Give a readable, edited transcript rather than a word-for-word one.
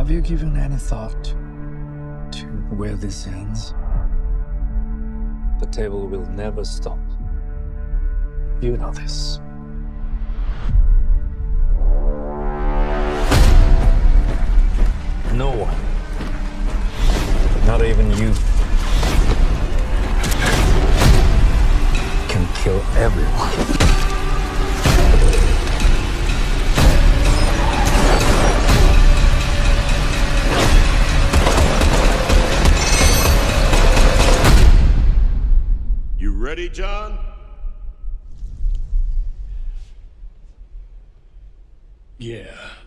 Have you given any thought to where this ends? The table will never stop. You know this. No one, not even you, can kill everyone. You ready, John? Yeah.